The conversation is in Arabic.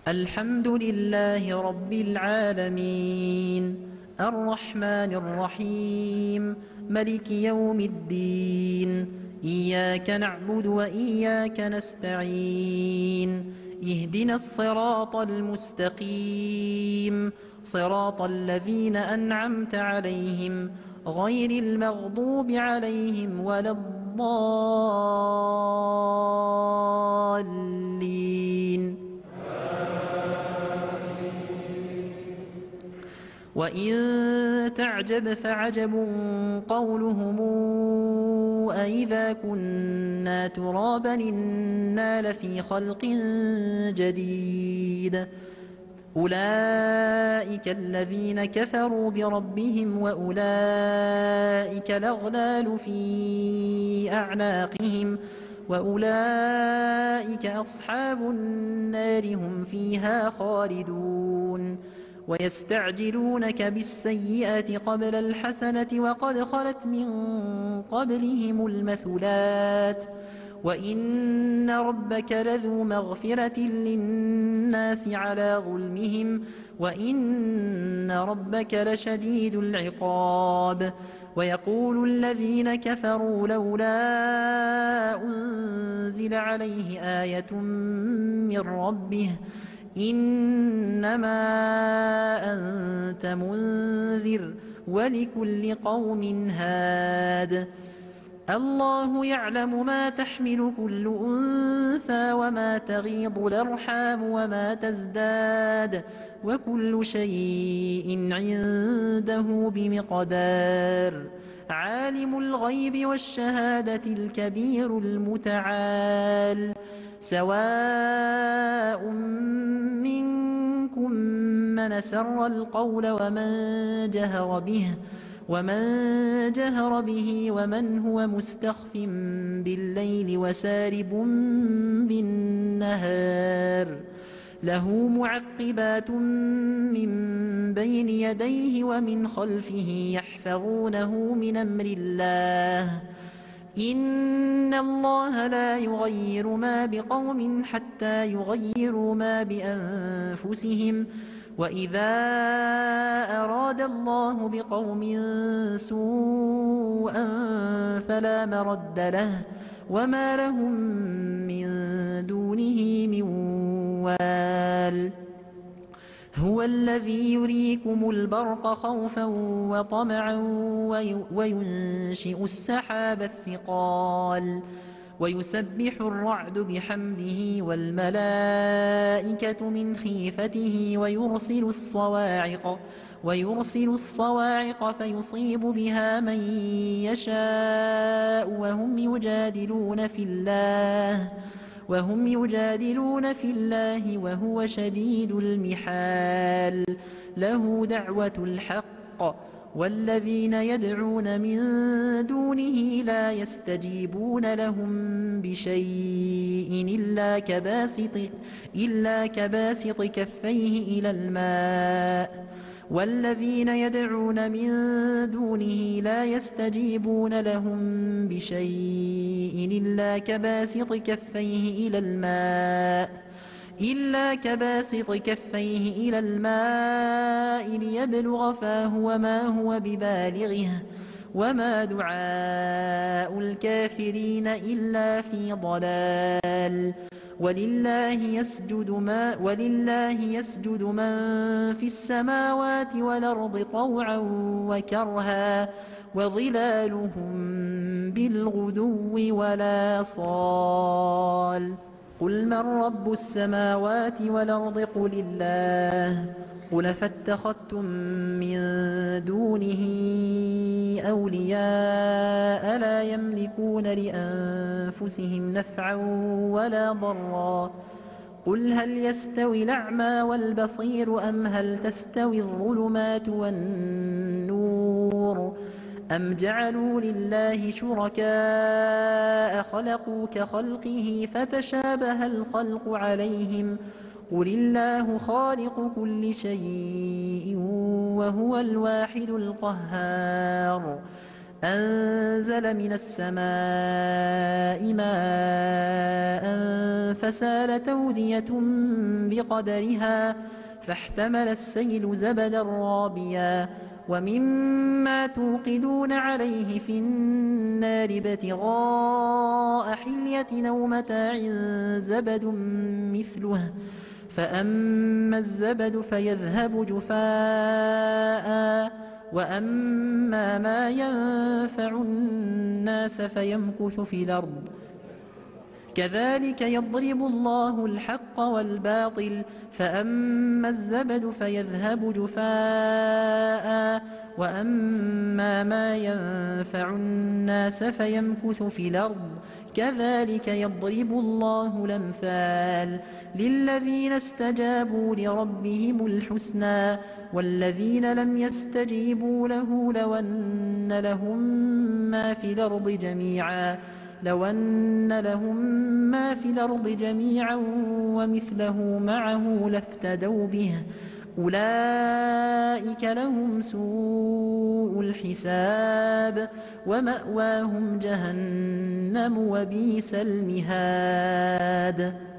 الحمد لله رب العالمين الرحمن الرحيم ملك يوم الدين إياك نعبد وإياك نستعين اهدنا الصراط المستقيم صراط الذين أنعمت عليهم غير المغضوب عليهم ولا الضالين. وإن تعجب فعجب قولهم أإذا كنا ترابا إنا لفي خلق جديد أولئك الذين كفروا بربهم وأولئك الأغلال في أعناقهم وأولئك أصحاب النار هم فيها خالدون ويستعجلونك بالسيئة قبل الحسنة وقد خلت من قبلهم المثلات وإن ربك لذو مغفرة للناس على ظلمهم وإن ربك لشديد العقاب ويقول الذين كفروا لولا أنزل عليه آية من ربه إنما أنت منذر ولكل قوم هاد الله يعلم ما تحمل كل أنثى وما تغيض الأرحام وما تزداد وكل شيء عنده بمقدار عالم الغيب والشهادة الكبير المتعال سواء منكم من سر القول ومن جهر به ومن هو مستخف بالليل وسارب بالنهار له معقبات من بين يديه ومن خلفه يحفظونه من أمر الله إن الله لا يغير ما بقوم حتى يغيروا ما بأنفسهم وإذا أراد الله بقوم سوءا فلا مرد له وما لهم من دونه من وال هو الذي يريكم البرق خوفا وطمعا وينشئ السحاب الثقال ويسبح الرعد بحمده والملائكة من خيفته ويرسل الصواعق فيصيب بها من يشاء وهم يجادلون في الله وهو شديد المحال له دعوة الحق والذين يدعون من دونه لا يستجيبون لهم بشيء إلا كباسط كفيه إلى الماء والذين يدعون من دونه لا يستجيبون لهم بشيء إلا كباسط كفيه إلى الماء ليبلغ فاه وما هو ببالغه وما دعاء الكافرين إلا في ضلال ولله يسجد من في السماوات والأرض طوعا وكرها وظلالهم بالغدو ولا صال قل من رب السماوات والأرض قل الله قل فاتخذتم من دونه أولياء لا يملكون لأنفسهم نفعا ولا ضرا قل هل يستوي الأعمى والبصير أم هل تستوي الظلمات والنور أم جعلوا لله شركاء خلقوا كخلقه فتشابه الخلق عليهم قل الله خالق كل شيء وهو الواحد القهار أنزل من السماء ماء فسالت أودية بقدرها فاحتمل السيل زبدا رابيا ومما توقدون عليه في النار ابتغاء حلية أو متاع زبد مثله فأما الزبد فيذهب جفاء وأما ما ينفع الناس فيمكث في الأرض كذلك يضرب الله الحق والباطل فأما الزبد فيذهب جفاء وأما ما ينفع الناس فيمكث في الأرض كذلك يضرب الله الأمثال للذين استجابوا لربهم الحسنى والذين لم يستجيبوا له لو أن لهم ما في الأرض جميعا ومثله معه لافتدوا به أولئك لهم سوء الحساب ومأواهم جهنم وبئس المهاد